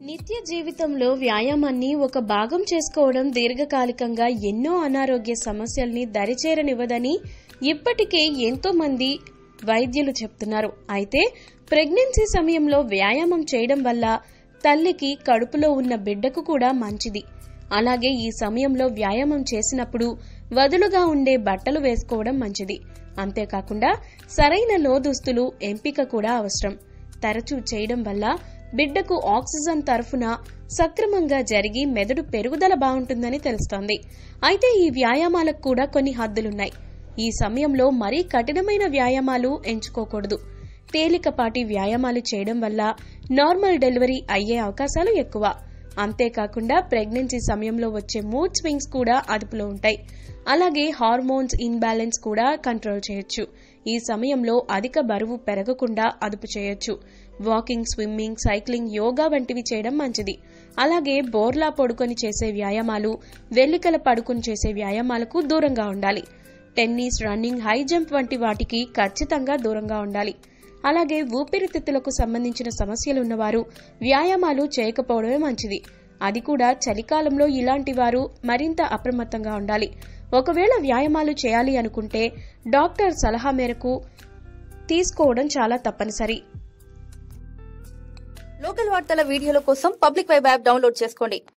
నిత్య జీవితంలో వ్యాయామాన్ని ఒక భాగం చేసుకోవడం దీర్ఘకాలికంగా ఎన్నో అనారోగ్య సమస్యల్ని దరిచేరనివ్వదని ఇప్పటికే ఎంతో మంది వైద్యులు చెప్తున్నారు. అయితే ప్రెగ్నెన్సీ సమయంలో వ్యాయామం చేయడం వల్ల తల్లికి కడుపులో ఉన్న బిడ్డకు కూడా మంచిది. అలాగే ఈ సమయంలో వ్యాయామం చేసినప్పుడు వదులుగా ఉండే బట్టలు వేసుకోవడం మంచిది. అంతేకాకుండా సరైన లోదుస్తులు ఎంపిక కూడా అవసరం. తరచూ చేయడం వల్ల బిడ్డకు ఆక్సిజన్ తరఫున సక్రమంగా జరిగి మెదడు పెరుగుదల బాగుంటుందని తెలుస్తోంది. అయితే ఈ వ్యాయామాలకు కూడా కొన్ని హద్దులున్నాయి. ఈ సమయంలో మరీ కఠినమైన వ్యాయామాలు ఎంచుకోకూడదు. తేలికపాటి వ్యాయామాలు చేయడం వల్ల నార్మల్ డెలివరీ అయ్యే అవకాశాలు ఎక్కువ. అంతేకాకుండా ప్రెగ్నెన్సీ సమయంలో వచ్చే మూడ్ స్వింగ్స్ కూడా అదుపులో ఉంటాయి. అలాగే హార్మోన్స్ ఇన్బ్యాలెన్స్ కూడా కంట్రోల్ చేయొచ్చు. ఈ సమయంలో అధిక బరువు పెరగకుండా అదుపు చేయొచ్చు. వాకింగ్, స్విమ్మింగ్, సైక్లింగ్, యోగా వంటివి చేయడం మంచిది. అలాగే బోర్లా పడుకొని చేసే వ్యాయామాలు, వెల్లికల పడుకొని చేసే వ్యాయామాలకు దూరంగా ఉండాలి. టెన్నిస్, రన్నింగ్, హై జంప్ వంటి వాటికి ఖచ్చితంగా దూరంగా ఉండాలి. అలాగే ఊపిరితిత్తులకు సంబంధించిన సమస్యలున్నవారు వ్యాయామాలు చేయకపోవడమే మంచిది. అది కూడా చలికాలంలో ఇలాంటి వారు మరింత అప్రమత్తంగా ఉండాలి. ఒకవేళ వ్యాయామాలు చేయాలి అనుకుంటే డాక్టర్ సలహా మేరకు తీసుకోవడం చాలా తప్పనిసరి. లోకల్ వార్తల వీడియోల కోసం పబ్లిక్ వైబ్ యాప్ డౌన్లోడ్ చేసుకోండి.